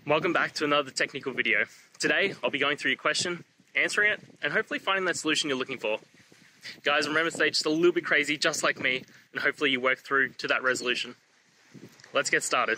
Welcome back to another technical video. Today, I'll be going through your question, answering it, and hopefully finding that solution you're looking for. Guys, remember to stay just a little bit crazy, just like me, and hopefully you work through to that resolution. Let's get started.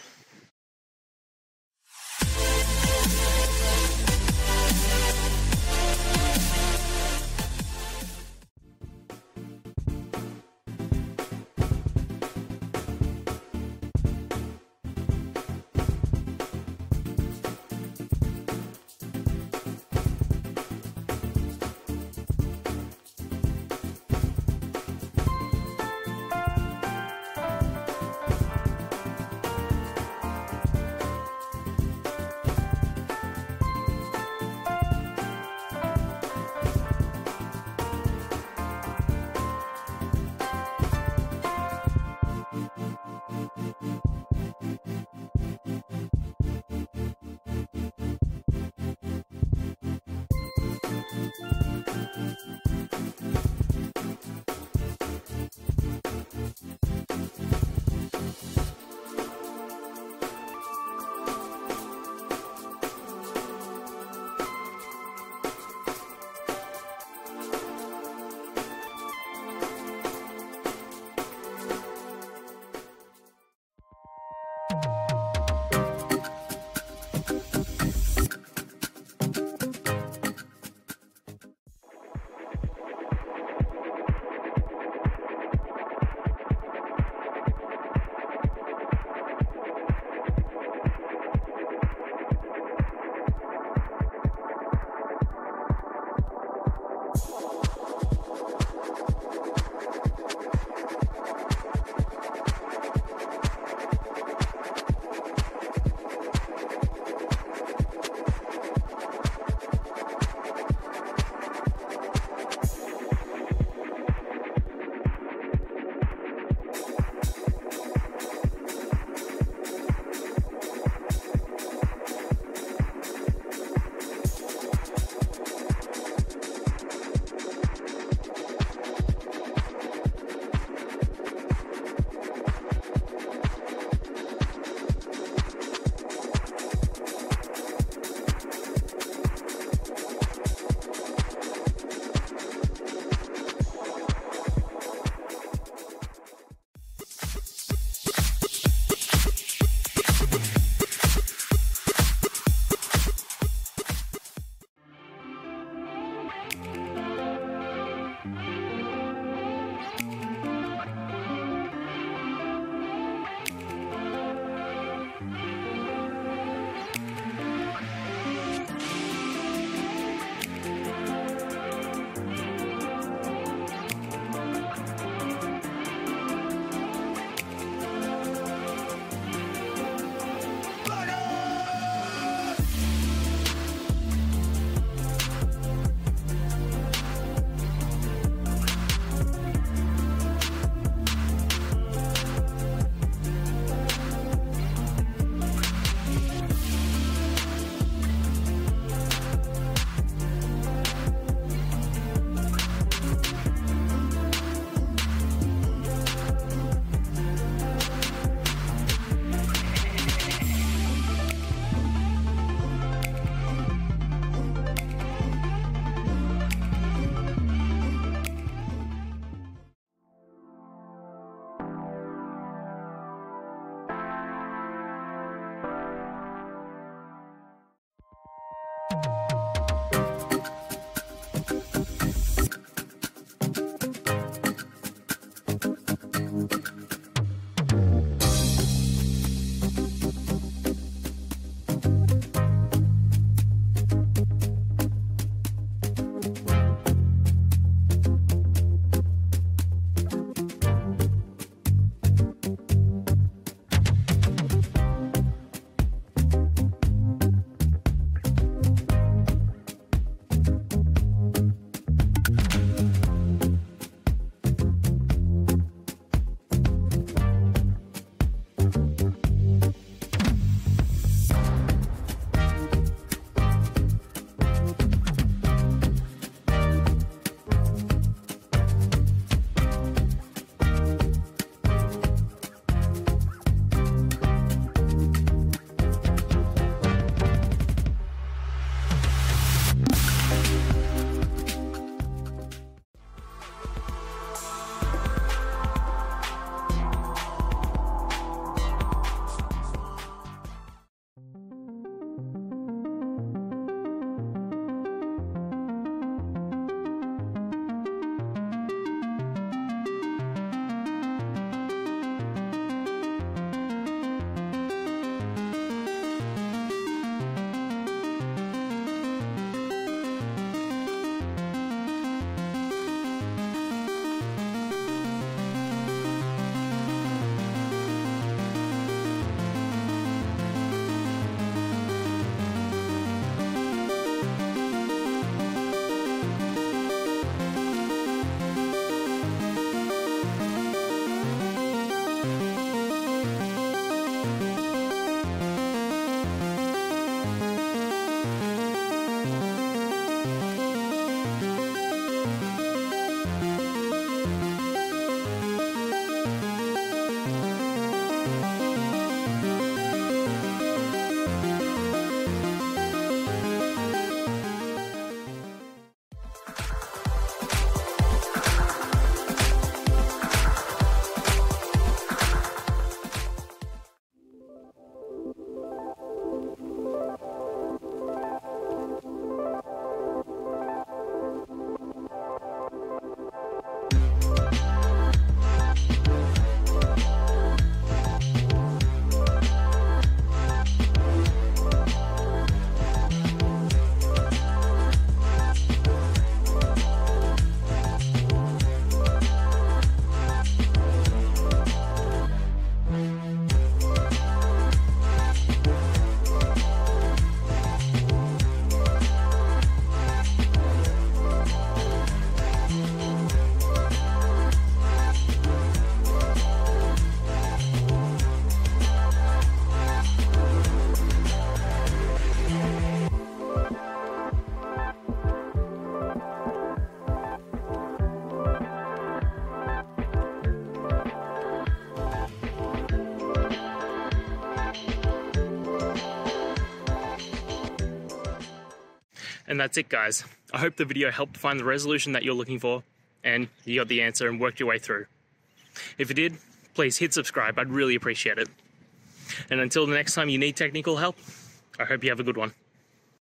And that's it, guys. I hope the video helped find the resolution that you're looking for, and you got the answer and worked your way through. If you did, please hit subscribe. I'd really appreciate it. And until the next time you need technical help, I hope you have a good one.